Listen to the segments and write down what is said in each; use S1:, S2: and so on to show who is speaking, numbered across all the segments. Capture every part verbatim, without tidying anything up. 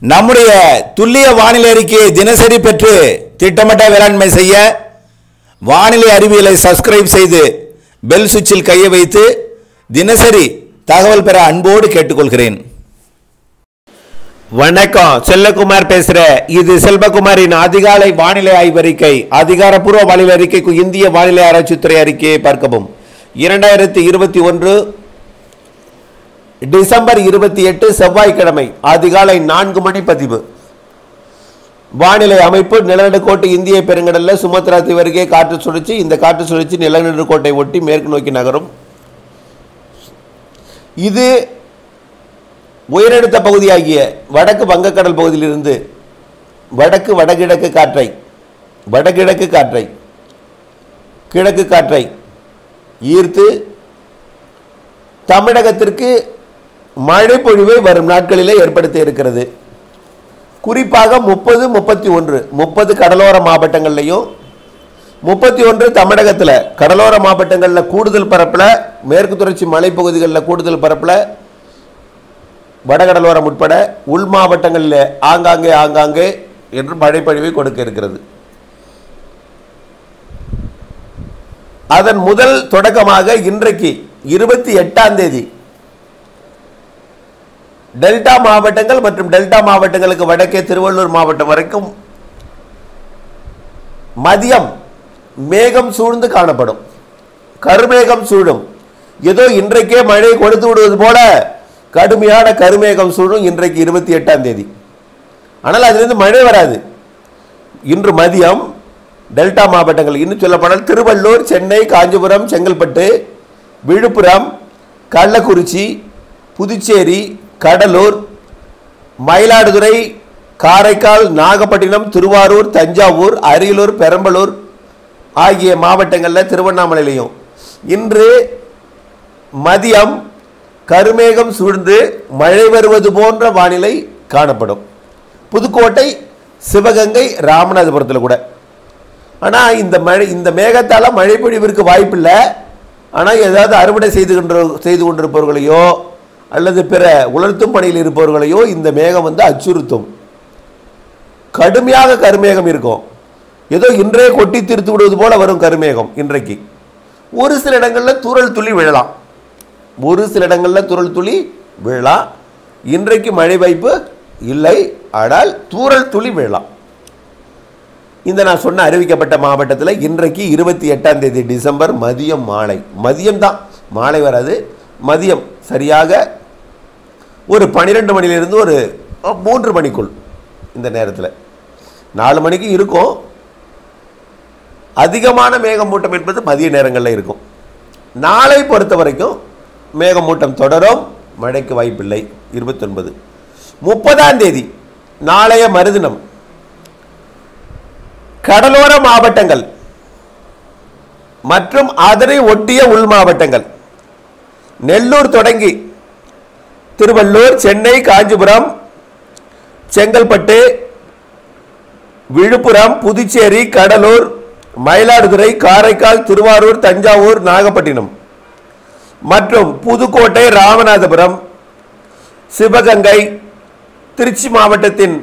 S1: நம்முடைய துல்லிய வானிலை அறிக்கையை தினசரி பெற்று திட்டமிட்ட வேளாண்மை செய்ய வானிலை அறிவியலை சப்ஸ்கிரைப் செய்து பெல் சுவிட்சில் கையை வைத்து தினசரி தகவல் பெற அன்போடு கேட்டுக்கொள்கிறேன்.
S2: வணக்கம், செல்லகுமார் பேசுறேன். இது செல்வகுமாரின் அதிகாலை வானிலை ஆய்வறிக்கை. அதிகாரப்பூர்வ வானிலை அறிக்கைக்கு இந்திய வானிலை ஆராய்ச்சித்துறை அறிக்கையை பார்க்கவும். இரண்டாயிரத்தி இருபத்தி ஒன்று டிசம்பர் இருபத்தி எட்டு செவ்வாய்க்கிழமை அதிகாலை நான்கு மணி பதிவு. வானிலை அமைப்பு: நிலநடுக்கோட்டு இந்திய பெருங்கடலில் சுமத்ரா தீவு அருகே காற்று சுழற்சி. இந்த காற்று சுழற்சி நிலநடுக்கோட்டை ஒட்டி மேற்கு நோக்கி நகரும். இது உயரழுத்த பகுதியாகிய வடக்கு வங்கக்கடல் பகுதியிலிருந்து வடக்கு வடகிழக்கு காற்றை வடகிழக்கு காற்றை கிழக்கு காற்றை ஈர்த்து தமிழகத்திற்கு மழை பொழிவை வரும் நாட்களிலே ஏற்படுத்த இருக்கிறது. குறிப்பாக முப்பது முப்பத்தி ஒன்று முப்பது கடலோர மாவட்டங்கள்லையும் முப்பத்தி ஒன்று தமிழகத்தில் கடலோர மாவட்டங்களில் கூடுதல் பரப்பில், மேற்கு தொடர்ச்சி மலைப்பகுதிகளில் கூடுதல் பரப்பில், வடகடலோரம் உட்பட உள் மாவட்டங்களில் ஆங்காங்கே ஆங்காங்கே என்று மழை பொழிவை கொடுக்க இருக்கிறது. அதன் முதல் தொடக்கமாக இன்றைக்கு இருபத்தி எட்டாம் தேதி டெல்டா மாவட்டங்கள் மற்றும் டெல்டா மாவட்டங்களுக்கு வடக்கே திருவள்ளூர் மாவட்டம் வரைக்கும் மதியம் மேகம் சூழ்ந்து காணப்படும். கருமேகம் சூழும். ஏதோ இன்றைக்கே மழை கொடுத்து விடுவது போல கடுமையான கருமேகம் சூழும் இன்றைக்கு இருபத்தி எட்டாம் தேதி. ஆனால் அதிலிருந்து மழை வராது. இன்று மதியம் டெல்டா மாவட்டங்கள், இன்னும் சொல்லப்படால் திருவள்ளூர், சென்னை, காஞ்சிபுரம், செங்கல்பட்டு, விழுப்புரம், கள்ளக்குறிச்சி, புதுச்சேரி, கடலூர், மயிலாடுதுறை, காரைக்கால், நாகப்பட்டினம், திருவாரூர், தஞ்சாவூர், அரியலூர், பெரம்பலூர் ஆகிய மாவட்டங்களில், திருவண்ணாமலையிலையும் இன்று மதியம் கருமேகம் சூழ்ந்து மழை வருவது போன்ற வானிலை காணப்படும். புதுக்கோட்டை, சிவகங்கை, ராமநாதபுரத்தில் கூட. ஆனால் இந்த மழை இந்த மேகத்தால் மழை பொழிவிற்கு வாய்ப்பில்லை. ஆனால் ஏதாவது அறுவடை செய்து கொண்டு செய்து கொண்டிருப்பவர்களையோ அல்லது பிற உலர்த்தும் பணியில் இருப்பவர்களையோ இந்த மேகம் வந்து அச்சுறுத்தும். கடுமையாக கருமேகம் இருக்கும். ஏதோ இன்றே கொட்டி தீர்த்து விடுவது போல வரும் கருமேகம். இன்றைக்கு ஒரு சில இடங்களில் தூறல் துளி விழலாம். ஒரு சில இடங்களில் தூறல் துளி விழலாம். இன்றைக்கு மழை வாய்ப்பு இல்லை, ஆனால் தூறல் துளி விழலாம். இந்த நான் சொன்ன அறிவிக்கப்பட்ட மாவட்டத்தில் இன்றைக்கு இருபத்தி எட்டாம் தேதி டிசம்பர் மதியம் மாலை மதியம் தான், மாலை வராது, மதியம் சரியாக ஒரு பன்னிரெண்டு மணிலிருந்து ஒரு மூன்று மணிக்குள், இந்த நேரத்தில் நாலு மணிக்கு இருக்கும். அதிகமான மேகமூட்டம் என்பது மதிய நேரங்களில் இருக்கும். நாளை பொறுத்த வரைக்கும் மேகமூட்டம் தொடரும், மழைக்கு வாய்ப்பில்லை. இருபத்தி ஒன்பது முப்பதாம் தேதி நாளைய மறுதினம் கடலோர மாவட்டங்கள் மற்றும் அதனை ஒட்டிய உள் மாவட்டங்கள், நெல்லூர் தொடங்கி திருவள்ளூர், சென்னை, காஞ்சிபுரம், செங்கல்பட்டு, விழுப்புரம், புதுச்சேரி, கடலூர், மயிலாடுதுறை, காரைக்கால், திருவாரூர், தஞ்சாவூர், நாகப்பட்டினம் மற்றும் புதுக்கோட்டை, ராமநாதபுரம், சிவகங்கை, திருச்சி மாவட்டத்தின்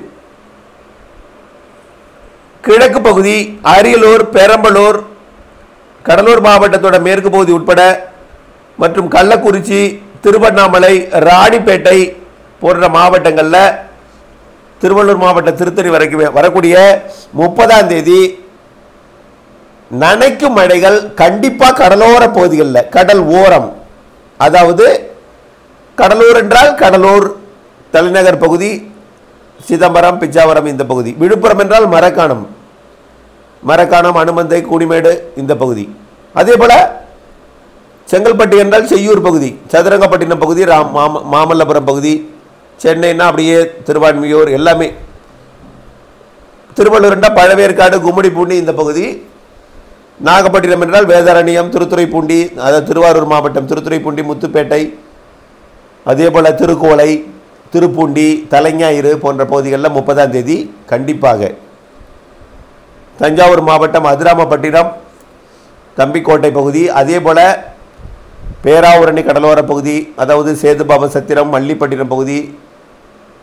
S2: கிழக்கு பகுதி, அரியலூர், பெரம்பலூர், கடலூர் மாவட்டத்தோட மேற்கு பகுதி உட்பட மற்றும் கள்ளக்குறிச்சி, திருவண்ணாமலை, ராணிப்பேட்டை போன்ற மாவட்டங்களில், திருவள்ளூர் மாவட்ட திருத்தணி வரைக்கும் வரக்கூடிய முப்பதாம் தேதி நனைக்கும் மழைகள் கண்டிப்பாக கடலோர பகுதிகளில், கடல் ஓரம், அதாவது கடலூர் என்றால் கடலூர் தலைநகர் பகுதி, சிதம்பரம், பிச்சாவரம் இந்த பகுதி. விழுப்புரம் என்றால் மரக்காணம், மரக்காணம், அனுமந்தை, கூடிமேடு இந்த பகுதி. அதே போல செங்கல்பட்டு என்றால் செய்யூர் பகுதி, சதுரங்கப்பட்டினம் பகுதி, ராம் மாமல்லபுரம் பகுதி, சென்னைன்னா அப்படியே திருவான்மியூர் எல்லாமே. திருவள்ளூர் என்றால் பழவேற்காடு, கும்மிடிப்பூண்டி இந்த பகுதி. நாகப்பட்டினம் என்றால் வேதாரண்யம், திருத்துறைப்பூண்டி, அதாவது திருவாரூர் மாவட்டம் திருத்துறைப்பூண்டி, முத்துப்பேட்டை, அதே போல் திருக்கோளை, திருப்பூண்டி, தலைஞாயிறு போன்ற பகுதிகளில் முப்பதாம் தேதி கண்டிப்பாக. தஞ்சாவூர் மாவட்டம் அதிராமப்பட்டினம், தம்பிக்கோட்டை பகுதி, அதே போல் பேராவூரணி கடலோர பகுதி, அதாவது சேதுபாப சத்திரம், மல்லிப்பட்டினம் பகுதி,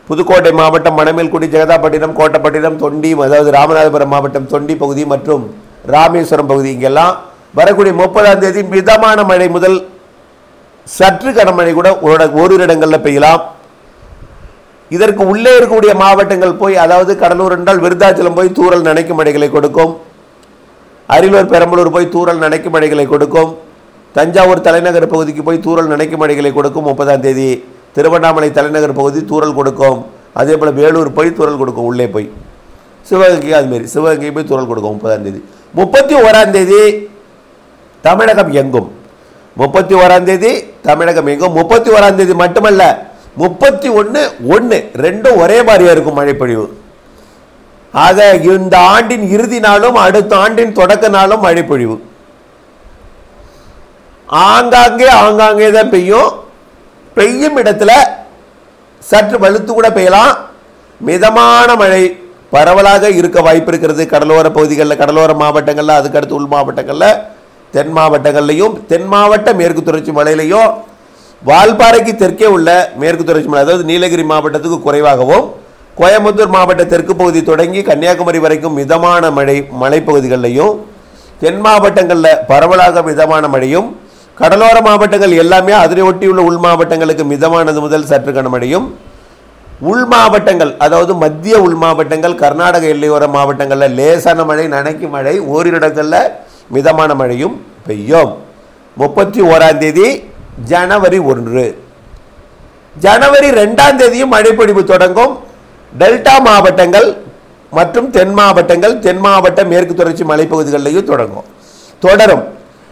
S2: புதுக்கோட்டை மாவட்டம் மணமேல்குடி, ஜெகதாப்பட்டினம், கோட்டப்பட்டினம், தொண்டி, அதாவது ராமநாதபுரம் மாவட்டம் தொண்டி பகுதி மற்றும் ராமேஸ்வரம் பகுதி இங்கெல்லாம் வரக்கூடிய முப்பதாம் தேதி மிதமான மழை முதல் சற்று கனமழை கூட ஓரிரு இடங்களில் பெய்யலாம். இதற்கு உள்ளே இருக்கக்கூடிய மாவட்டங்கள் போய், அதாவது கடலூர் என்றால் விருத்தாச்சலம் போய் தூறல் நனைக்கும் மழைகளை கொடுக்கும். அரியலூர், பெரம்பலூர் போய் தூறல் நனைக்கும் மழைகளை கொடுக்கும். தஞ்சாவூர் தலைநகர் பகுதிக்கு போய் தூறல் நனைக்கும் மழைகளை கொடுக்கும் முப்பதாம் தேதி. திருவண்ணாமலை தலைநகர் பகுதி தூறல் கொடுக்கும். அதே போல் வேலூர் போய் தூறல் கொடுக்கும் உள்ளே போய். சிவகங்கை அதுமாரி சிவகங்கை போய் தூறல் கொடுக்கும் முப்பதாம் தேதி. முப்பத்தி ஓராம் தேதி தமிழகம் எங்கும் முப்பத்தி ஓராம் தேதி தமிழகம் எங்கும் முப்பத்தி ஓராம் தேதி மட்டுமல்ல, முப்பத்தி ஒன்று ஒன்று ரெண்டும் ஒரே மாதிரியா இருக்கும் மழைப்பொழிவு. ஆக இந்த ஆண்டின் இறுதி நாளும் அடுத்த ஆண்டின் தொடக்க நாளும் மழைப்பொழிவு. ஆங்காங்கே ஆங்காங்கே தான் பெய்யும். பெய்யும் இடத்துல சற்று வலுத்து கூட பெய்யலாம். மிதமான மழை பரவலாக இருக்க வாய்ப்பு இருக்கிறது. கடலோர பகுதிகளில், கடலோர மாவட்டங்களில், அதுக்கடுத்து உள் மாவட்டங்களில், தென் மாவட்டங்கள்லையும், தென் மாவட்ட மேற்கு தொடர்ச்சி மலையிலையும், வால்பாறைக்கு தெற்கே உள்ள மேற்கு தொடர்ச்சி மலை, அதாவது நீலகிரி மாவட்டத்துக்கு குறைவாகவும், கோயம்புத்தூர் மாவட்ட தெற்கு பகுதி தொடங்கி கன்னியாகுமரி வரைக்கும் மிதமான மழை மலைப்பகுதிகளிலையும், தென் மாவட்டங்களில் பரவலாக மிதமான மழையும், கடலோர மாவட்டங்கள் எல்லாமே அதனை ஒட்டியுள்ள உள் மாவட்டங்களுக்கு மிதமானது முதல் சற்று கனமழையும், உள் மாவட்டங்கள் அதாவது மத்திய உள் மாவட்டங்கள், கர்நாடக எல்லையோர மாவட்டங்களில் லேசான மழை, நனைக்கும் மழை, ஓரிரு இடங்களில் மிதமான மழையும் பெய்யும். முப்பத்தி ஓராம் தேதி ஜனவரி ஒன்று. ஜனவரி ரெண்டாம் தேதியும் மழைப்பொழிவு தொடங்கும். டெல்டா மாவட்டங்கள் மற்றும் தென் மாவட்டங்கள், தென் மாவட்ட மேற்கு தொடர்ச்சி மலைப்பகுதிகளிலேயும் தொடங்கும் தொடரும்.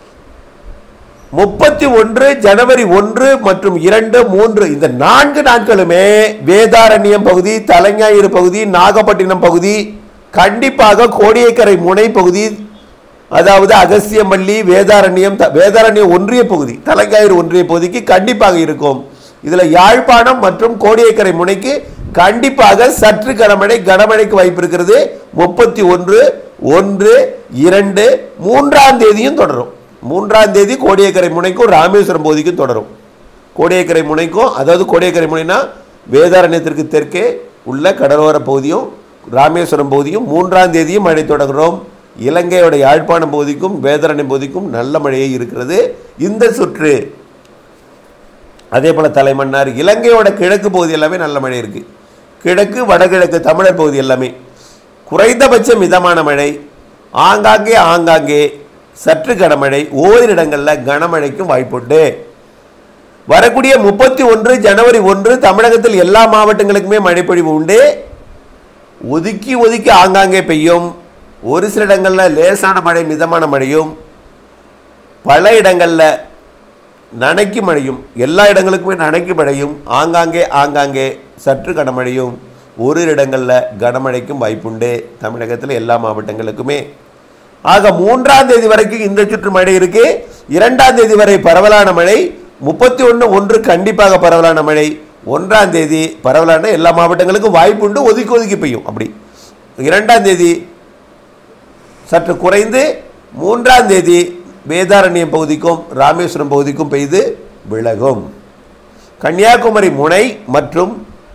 S2: முப்பத்தி ஒன்று ஜனவரி ஒன்று மற்றும் இரண்டு மூன்று இந்த நான்கு நாட்களுமே வேதாரண்யம் பகுதி, தலைஞாயிறு பகுதி, நாகப்பட்டினம் பகுதி, கண்டிப்பாக கோடியக்கரை முனை பகுதி, அதாவது அகஸ்தியம்பள்ளி, வேதாரண்யம், வேதாரண்யம் ஒன்றிய பகுதி, தலைஞாயிறு ஒன்றிய பகுதிக்கு கண்டிப்பாக இருக்கும். இதுல யாழ்ப்பாணம் மற்றும் கோடியக்கரை முனைக்கு கண்டிப்பாக சற்று கனமழை, கனமழைக்கு வாய்ப்பு இருக்கிறது. முப்பத்தி ஒன்று ஒன்று இரண்டு மூன்றாம் தேதியும் தொடரும். மூன்றாம் தேதி கோடியக்கரை முனைக்கும் ராமேஸ்வரம் பகுதிக்கும் தொடரும். கோடியக்கரை முனைக்கும், அதாவது கோடியக்கரை முனைனா வேதாரண்யத்திற்கு தெற்கே உள்ள கடலோர பகுதியும் ராமேஸ்வரம் பகுதியும் மூன்றாம் தேதியும் மழை தொடங்குகிறோம். இலங்கையோட யாழ்ப்பாணம் பகுதிக்கும் வேதாரண்யம் பகுதிக்கும் நல்ல மழையே இருக்கிறது இந்த சுற்று. அதே போல தலைமன்னார், இலங்கையோட கிழக்கு பகுதி எல்லாமே நல்ல மழை இருக்கு. கிழக்கு வடகிழக்கு தமிழர் பகுதி எல்லாமே குறைந்தபட்ச மிதமான மழை, ஆங்காங்கே ஆங்காங்கே சற்று கனமழை, ஓரிரு இடங்களில் கனமழைக்கும் வாய்ப்புண்டு. வரக்கூடிய முப்பத்தி ஒன்று ஜனவரி ஒன்று தமிழகத்தில் எல்லா மாவட்டங்களுக்குமே மழைப்பொழிவு உண்டு. ஒதுக்கி ஒதுக்கி ஆங்காங்கே பெய்யும். ஒரு சில இடங்களில் லேசான மழை, மிதமான மழையும், பல இடங்களில் நனைக்கு மழையும், எல்லா இடங்களுக்குமே நனைக்கு மழையும், ஆங்காங்கே ஆங்காங்கே சற்று கனமழையும், ஒரு இடங்களில் கனமழைக்கும் வாய்ப்புண்டு தமிழகத்தில் எல்லா மாவட்டங்களுக்குமே. ஆக மூன்றாம் தேதி வரைக்கும் இந்த சுற்று மழை இருக்கு. இரண்டாம் தேதி வரை பரவலான மழை, முப்பத்தி ஒன்று ஒன்று கண்டிப்பாக பரவலான மழை, ஒன்றாம் தேதி பரவலான எல்லா மாவட்டங்களுக்கும் வாய்ப்புண்டு, ஒதுக்கி ஒதுக்கி பெய்யும். அப்படி இரண்டாம் தேதி சற்று குறைந்து, மூன்றாம் தேதி வேதாரண்யம் பகுதிக்கும் ராமேஸ்வரம் பகுதிக்கும் பெய்து விலகும். கன்னியாகுமரி முனை மற்றும்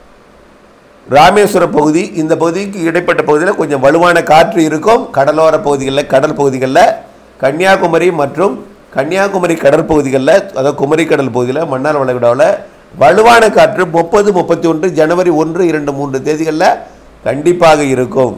S2: ராமேஸ்வரம் பகுதி, இந்த பகுதிக்கு இடைப்பட்ட பகுதியில் கொஞ்சம் வலுவான காற்று இருக்கும். கடலோர பகுதிகளில், கடல் பகுதிகளில், கன்னியாகுமரி மற்றும் கன்னியாகுமரி கடற்பகுதிகளில், அதாவது குமரி கடல் பகுதியில், மன்னார் வளைகுடாவில் வலுவான காற்று முப்பது முப்பத்தி ஒன்று ஜனவரி ஒன்று இரண்டு மூன்று தேதிகளில் கண்டிப்பாக இருக்கும்.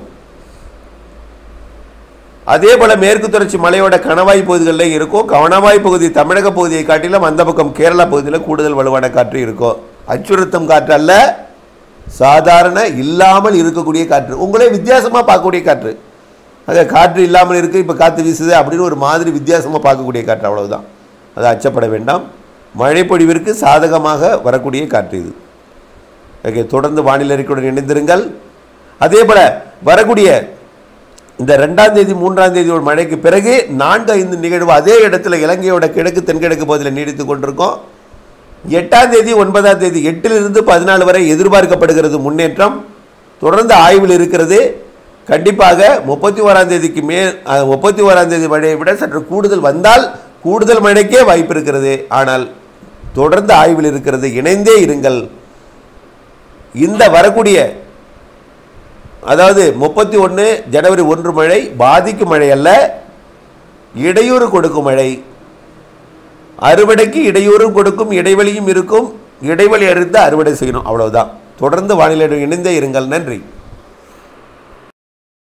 S2: அதே போல மேற்கு தொடர்ச்சி மலையோட கணவாய் பகுதிகளில் இருக்கும். கணவாய் பகுதி தமிழக பகுதியை காட்டிலும் அந்த பக்கம் கேரளா பகுதியில் கூடுதல் வலுவான காற்று இருக்கும். அச்சுறுத்தும் காற்று அல்ல, சாதாரண இல்லாமல் இருக்கக்கூடிய காற்று, உங்களே வித்தியாசமாக பார்க்கக்கூடிய காற்று. அது காற்று இல்லாமல் இருக்குது, இப்போ காற்று வீசுது அப்படின்னு ஒரு மாதிரி வித்தியாசமாக பார்க்கக்கூடிய காற்று, அவ்வளவுதான். அது அச்சப்பட வேண்டாம். மழைப்பொழிவிற்கு சாதகமாக வரக்கூடிய காற்று இது. ஓகே, தொடர்ந்து வானிலை அறிக்கையுடன் இணைந்திருங்கள். அதே போல வரக்கூடிய இந்த ரெண்டாம் தேதி மூன்றாம் தேதியோட மழைக்கு பிறகு நான்கு ஐந்து நிகழ்வு அதே இடத்துல இலங்கையோட கிழக்கு தென்கிழக்கு பகுதியில் நீடித்து கொண்டிருக்கும். எட்டாம் தேதி ஒன்பதாம் தேதி எட்டிலிருந்து பதினாலு வரை எதிர்பார்க்கப்படுகிறது முன்னேற்றம், தொடர்ந்து ஆய்வில் இருக்கிறது. கண்டிப்பாக முப்பத்தி ஓராம் தேதிக்கு மேல் முப்பத்தி ஓராம் தேதி மழையை விட சற்று கூடுதல் வந்தால் கூடுதல் மழைக்கே வாய்ப்பு இருக்கிறது. ஆனால் தொடர்ந்து ஆய்வில் இருக்கிறது. இணைந்தே இருங்கள். இந்த வரக்கூடிய அதாவது முப்பத்தி ஒன்று ஜனவரி ஒன்று மழை பாதிக்கும் மழை அல்ல, இடையூறு கொடுக்கும் மழை. அறுவடைக்கு இடையூறு கொடுக்கும், இடைவெளியும் இருக்கும். இடைவெளி அறிந்து அறுவடை செய்யணும், அவ்வளவுதான். தொடர்ந்து வானிலை இணைந்தே இருங்கள். நன்றி.